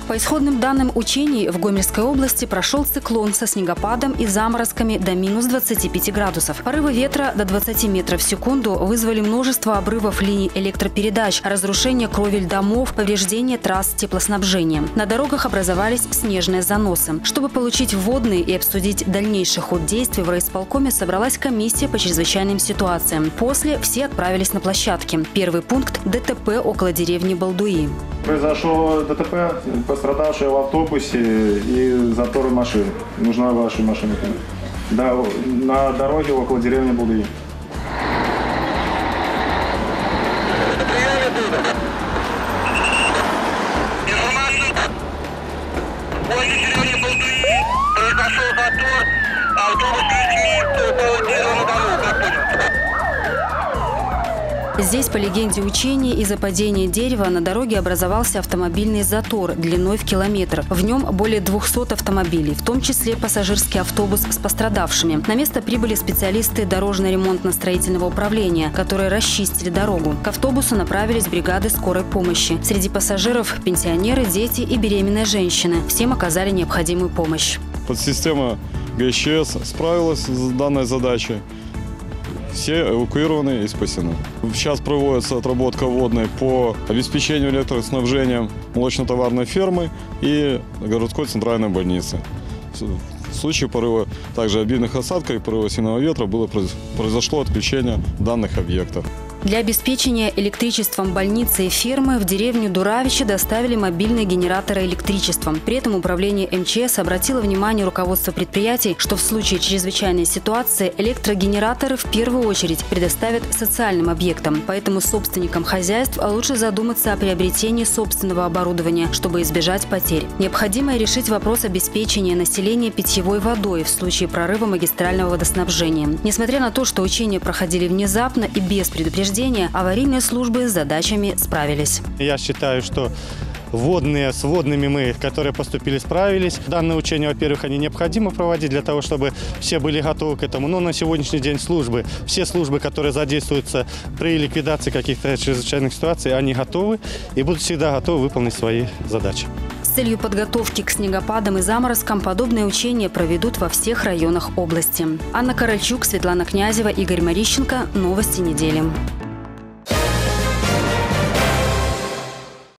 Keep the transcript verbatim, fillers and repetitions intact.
По исходным данным учений, в Гомельской области прошел циклон со снегопадом и заморозками до минус двадцати пяти градусов. Порывы ветра до двадцати метров в секунду вызвали множество обрывов линий электропередач, разрушение кровель домов, повреждение трасс теплоснабжения. На дорогах образовались снежные заносы. Чтобы получить вводные и обсудить дальнейший ход действий, в райисполкоме собралась комиссия по чрезвычайным ситуациям. После все отправились на площадки. Первый пункт – ДТП около деревни Балдуи. Произошло ДТП, пострадавшие в автобусе и заторы машин. Нужна ваша машина. Да, на дороге около деревни Балдуи. Возле деревни Балдуи произошел затор, автобус с людьми упал дерево на дорогу, как понял. Здесь, по легенде учения, из-за падения дерева на дороге образовался автомобильный затор длиной в километр. В нем более двухсот автомобилей, в том числе пассажирский автобус с пострадавшими. На место прибыли специалисты дорожно-ремонтно-строительного управления, которые расчистили дорогу. К автобусу направились бригады скорой помощи. Среди пассажиров – пенсионеры, дети и беременные женщины. Всем оказали необходимую помощь. Подсистема ГЧС справилась с данной задачей. Все эвакуированы и спасены. Сейчас проводится отработка водной по обеспечению электроснабжением молочно-товарной фермы и городской центральной больницы. В случае порыва также обильных осадков и порыва сильного ветра было, произошло отключение данных объектов. Для обеспечения электричеством больницы и фермы в деревню Дуравичи доставили мобильные генераторы электричеством. При этом управление эм че эс обратило внимание руководства предприятий, что в случае чрезвычайной ситуации электрогенераторы в первую очередь предоставят социальным объектам. Поэтому собственникам хозяйств лучше задуматься о приобретении собственного оборудования, чтобы избежать потерь. Необходимо решить вопрос обеспечения населения питьевой водой в случае прорыва магистрального водоснабжения. Несмотря на то, что учения проходили внезапно и без предупреждения, аварийные службы с задачами справились. Я считаю, что водные с водными мы, которые поступили, справились. Данное учение, во-первых, они необходимо проводить для того, чтобы все были готовы к этому. Но на сегодняшний день службы, все службы, которые задействуются при ликвидации каких-то чрезвычайных ситуаций, они готовы и будут всегда готовы выполнить свои задачи. С целью подготовки к снегопадам и заморозкам подобные учения проведут во всех районах области. Анна Каральчук, Светлана Князева, Игорь Марищенко. Новости недели.